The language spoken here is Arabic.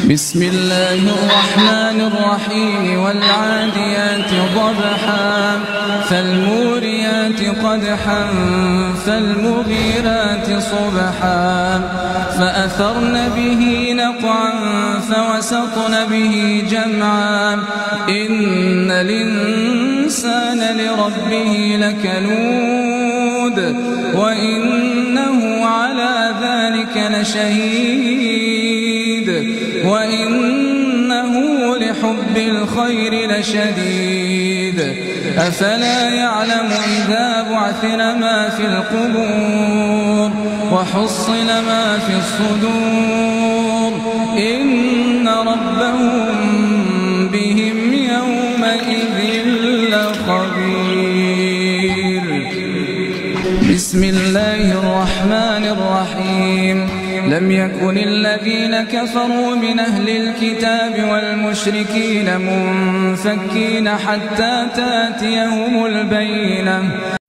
بسم الله الرحمن الرحيم والعاديات ضبحا فالموريات قدحا فالمغيرات صبحا فأثرن به نقعا فوسطن به جمعا إن الإنسان لربه لكنود وإنه على ذلك لشهيد وإنه لحب الخير لشديد أفلا يعلم إذا بعثر ما في القبور وحصل ما في الصدور إن ربهم بهم يومئذ لخبير. بسم الله الرحمن الرحيم. لم يكن الذين كفروا من أهل الكتاب والمشركين منفكين حتى تأتيهم البينة